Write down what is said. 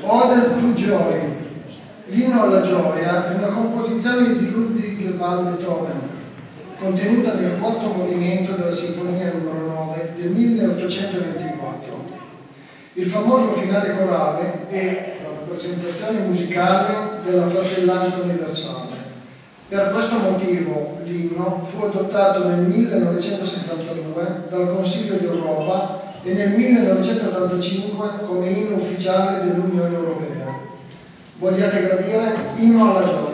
Ode to Joy. L'inno alla gioia è una composizione di Ludwig van Beethoven, contenuta nel quarto movimento della Sinfonia numero 9 del 1824. Il famoso finale corale è la rappresentazione musicale della fratellanza universale. Per questo motivo l'inno fu adottato nel 1972 dal Consiglio d'Europa e nel 1985 come inno ufficiale dell'Unione Europea. Vogliate gradire inno alla gioia.